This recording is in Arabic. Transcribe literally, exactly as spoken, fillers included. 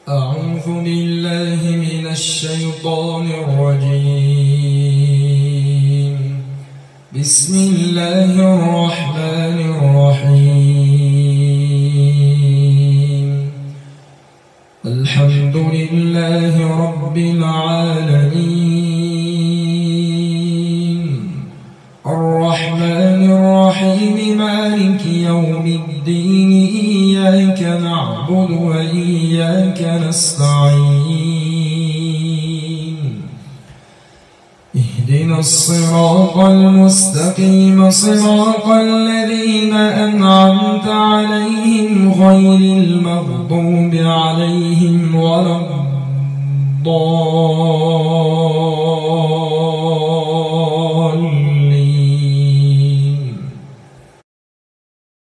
أعوذ بالله من الشيطان الرجيم. بسم الله الرحمن الرحيم. الحمد لله رب العالمين، الرحمن الرحيم، مالك يوم الدين، إياك نعبد وإياك نستعين. اهدنا الصراط المستقيم، صراط الذين أنعمت عليهم غير المغضوب عليهم ولا الضالين.